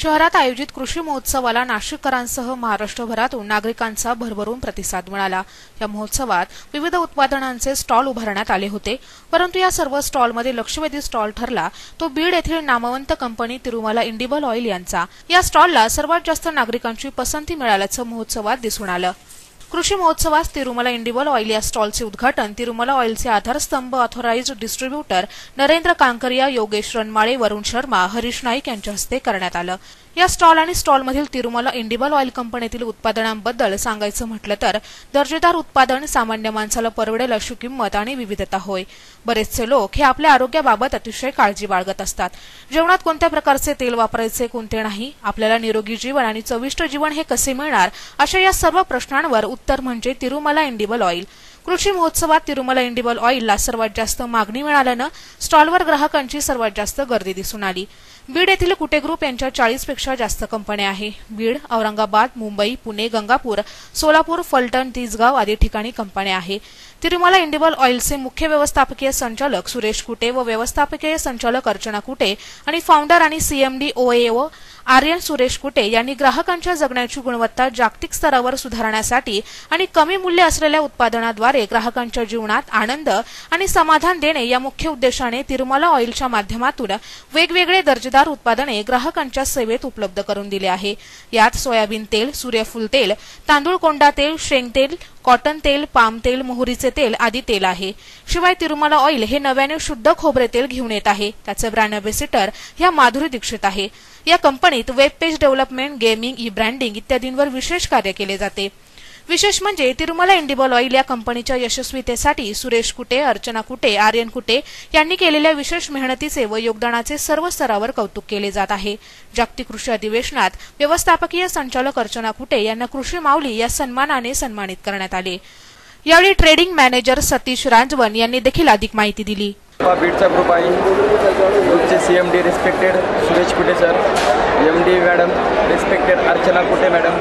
शहरात आयोजित कृषी महोत्सवाला नाशिककरांसह महाराष्ट्रभरातून नागरिकांचा भरभरून प्रतिसाद मिळाला। या महोत्सवात विविध उत्पादनांचे स्टॉल उभारण्यात आले होते, परंतु या सर्व स्टॉलमध्ये लक्षवेधी स्टॉल ठरला तो बीड येथील नामवंत कंपनी तिरुमला इंडिबल ऑइल यांचा। या स्टॉलला सर्वात जास्त नागरिकांची पसंती मिळाल्याचं महोत्सवात दिसून आलं। कृषी महोत्सवात तिरुमला इंडिबल ऑइल या स्टॉलचे उद्घाटन तिरुमला ऑइलचे आधारस्तंभ ऑथराइज्ड डिस्ट्रीब्युटर नरेंद्र कांकरिया, योगेश रणमाळे, वरुण शर्मा, हरीश नाईक यांच्या हस्ते करण्यात आलं। या स्टॉल आणि स्टॉलमधील तिरुमला इंडिबल ऑइल कंपनीतील उत्पादनांबद्दल सांगायचं म्हटलं तर दर्जेदार उत्पादन, सामान्य माणसाला परवडेल अशी किंमत आणि विविधता होय। बरेचसे लोक हे आपल्या आरोग्याबाबत अतिशय काळजी बाळगत असतात। जेवणात कोणत्या प्रकारचे तेल वापरायचे, कोणते नाही, आपल्याला निरोगी जीवन आणि चविष्ट जीवन हे कसे मिळणार, अशा या सर्व प्रश्नांवर उत्तर म्हणजे तिरुमला इंडिबल ऑइल। कृषी महोत्सवात तिरुमला इंडिबल ऑइलला सर्वात जास्त मागणी मिळाल्यानं स्टॉलवर ग्राहकांची सर्वात जास्त गर्दी दिसून आली। बीड येथील कुटे ग्रुप यांच्या 40 पेक्षा जास्त कंपन्या आहेत। बीड, औरंगाबाद, मुंबई, पुणे, गंगापूर, सोलापूर, फलटण, तिसगाव आदी ठिकाणी कंपन्या आहेत। तिरुमला इंडिबल ऑइलचे मुख्य व्यवस्थापकीय संचालक सुरेश कुटे व व्यवस्थापकीय संचालक अर्चना कुटे आणि फाउंडर आणि सीएमडी ओएओ आर्यन सुरेश कुटे यांनी ग्राहकांच्या जगण्याची गुणवत्ता जागतिक स्तरावर सुधारण्यासाठी आणि कमी मूल्य असलेल्या उत्पादनाद्वारे ग्राहकांच्या जीवनात आनंद आणि समाधान देणे या मुख्य उद्देशाने तिरुमला ऑइलच्या माध्यमातून वेगवेगळे दर्जेदार उत्पादने ग्राहकांच्या सेवेत उपलब्ध करून दिले आहे। यात सोयाबीन तेल, सूर्यफूल तेल, तांदूळ कोंडा तेल, शेंगतेल, कॉटन तेल, पाम तेल, मोहरीचे तेल आदी तेल आहे। शिवाय तिरुमला ऑइल हे नव्याने शुद्ध खोबरे तेल घेऊन येत आहे। त्याचे ब्रँड अँबॅसेडर ह्या माधुरी दीक्षित आहे। या कंपनीत web page development, gaming, e branding इत्यादींवर विशेष कार्य केले जाते। विशेष म्हणजे तिरुमला इंडिबल ऑइल या कंपनीच्या यशस्वीतेसाठी सुरेश कुटे, अर्चना कुटे, आर्यन कुटे यांनी केलेल्या विशेष मेहनतीचे व योगदानाचे सर्व स्तरावर कौतुक केले जात आहे। जागतिक कृषी अधिवेशनात व्यवस्थापकीय संचालक अर्चना कुटे यांना कृषी माऊली या सन्मानाने सन्मानित करण्यात आले। यावेळी ट्रेडिंग मॅनेजर सतीश रांजवन यांनी देखील अधिक माहिती दिली। बीडचा ग्रुप आहे। ग्रुपचे CMD respected Suresh Kute sir, MD madam respected Archana Kute madam.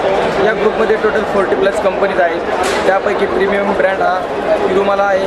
या ग्रुपमध्ये टोटल 40+ कंपनीज आहेत। त्यापैकी प्रीमियम ब्रँड हा तिरुमला आहे।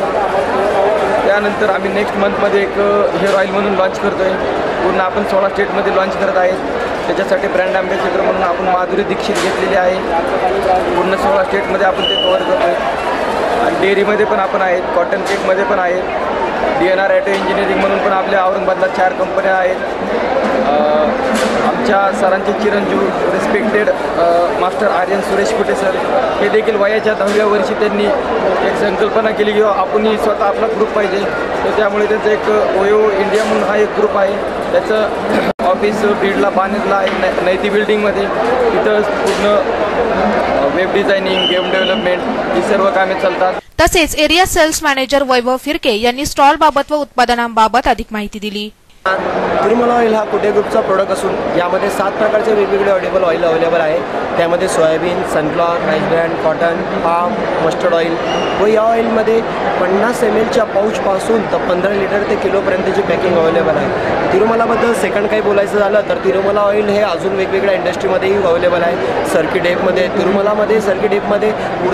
त्यानंतर आम्ही नेक्स्ट मंथमध्ये एक हेअर ऑइल म्हणून लॉन्च करतोय। पूर्ण आपण 16 स्टेटमध्ये लॉन्च करत आहेत। त्याच्यासाठी ब्रँड अँबॅसेडर म्हणून आपण माधुरी दीक्षित घेतलेली आहे। पूर्ण 16 स्टेटमध्ये आपण ते कव्हर करतोय। आणि डेअरीमध्ये पण आपण आहेत, कॉटन केकमध्ये पण आहेत, DNR ॲटो इंजिनिअरिंग म्हणून पण आपल्या औरंगाबादला 4 कंपन्या आहेत। आमच्या सरांचे चिरंजीव respected master Aryan Suresh Kute sir हे देखील वयाच्या 10व्या वर्षी त्यांनी एक संकल्पना केली की आपणही स्वतः आपला ग्रुप पाहिजे। तर त्यामुळे त्यांचं एक ओयो इंडिया म्हणून हा एक ग्रुप आहे। त्याचं ऑफिस बीडला बांधलेलं आहे नैती बिल्डिंगमध्ये। तिथं पूर्ण वेब डिझायनिंग, गेम डेव्हलपमेंट ही सर्व कामे चालतात। तसेच एरिया सेल्स मॅनेजर वैभव फिरके यांनी स्टॉल बाबत व उत्पादनांबाबत अधिक माहिती दिली। तिरुमला ऑइल हा कुटे ग्रुपचा प्रोडक्ट असून यामध्ये 7 प्रकारचे वेगवेगळे ऑडिबल ऑइल अवेलेबल आहे। त्यामध्ये soybean, sunflower, rice brand, cotton, palm, mustard oil व या ऑइलमध्ये 50 mlच्या पाऊचपासून तर 15 लिटर ते किलोपर्यंतची पॅकिंग अवेलेबल आहे। तिरुमलाबद्दल सेकंड काही बोलायचं झालं तर तिरुमला ऑइल हे अजून वेगवेगळ्या इंडस्ट्रीमध्येही अवेलेबल आहे। सर्किट डेपमध्ये, तिरुमलामध्ये सर्किट डेपमध्ये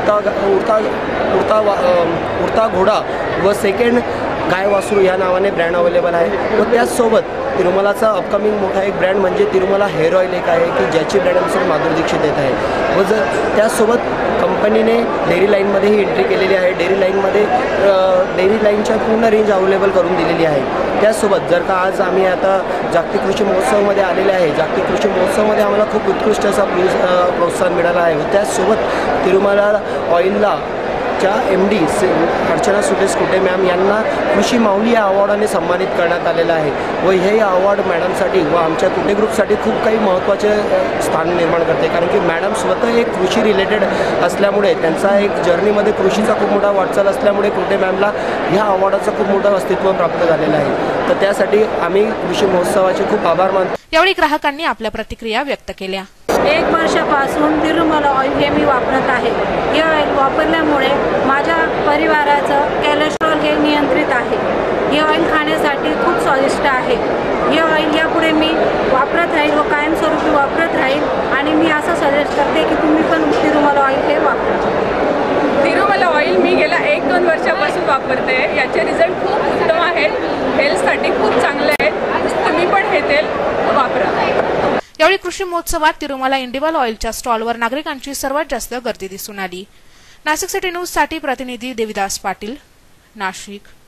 उडता घोडा व सेकंड गाय वासरू या नावाने ब्रँड अवेलेबल आहे। व त्याचसोबत तिरुमलाचा अपकमिंग मोठा एक ब्रँड म्हणजे तिरुमला हेअर ऑइल एक आहे की ज्याची ब्रँड अँबॅसेडर माधुरी दीक्षित येत आहे। व त्याचसोबत कंपनीने डेअरी लाईनमध्येही एंट्री केलेली आहे। डेअरी लाईनच्या पूर्ण रेंज अवेलेबल करून दिलेली आहे। त्याचसोबत जर का आज आम्ही आता जागतिक कृषी महोत्सवामध्ये आलेले आहे, जागतिक कृषी महोत्सवामध्ये आम्हाला खूप उत्कृष्ट असा प्रोत्साहन मिळाला आहे। व त्याचसोबत तिरुमला ऑइलला च्या MD अर्चना सुरेश कुटे मॅम यांना कृषी माऊली या अवॉर्डाने सन्मानित करण्यात आलेलं आहे। व हे अवॉर्ड मॅडमसाठी व आमच्या कुटे ग्रुपसाठी खूप काही महत्त्वाचे स्थान निर्माण करते, कारण की मॅडम स्वतः एक कृषी रिलेटेड असल्यामुळे त्यांचा एक जर्नीमध्ये कृषीचा खूप मोठा वाटचाल असल्यामुळे कुटे मॅमला ह्या अवॉर्डाचं खूप मोठं अस्तित्व प्राप्त झालेलं आहे। तर त्यासाठी आम्ही कृषी महोत्सवाचे खूप आभार मानतो। यावेळी ग्राहकांनी आपल्या प्रतिक्रिया व्यक्त केल्या। 1 वर्षापासून तिरुमला ऑइल हे मी वापरत आहे। हे ऑइल वापरल्यामुळे माझ्या परिवाराचं कॅलेस्ट्रॉल हे नियंत्रित आहे। हे ऑइल खाण्यासाठी खूप स्वादिष्ट आहे। हे ऑइल यापुढे मी वापरत राहील व कायमस्वरूपी वापरत राहील आणि मी असं सजेस्ट करते की तुम्ही पण तिरुमला ऑइल हे वापरा। तिरुमला ऑइल मी गेल्या 1-2 वर्षापासून वापरते। याचे रिझल्ट खूप उत्तम आहेत, हेल्थसाठी खूप चांगले आहेत। तुम्ही पण हे तेल वापरा। यावेळी कृषी महोत्सवात तिरुमला इंडिवल ऑइलच्या स्टॉलवर नागरिकांची सर्वात जास्त गर्दी दिसून आली। नाशिक सिटी न्यूज साठी प्रतिनिधी देविदास पाटील, नाशिक।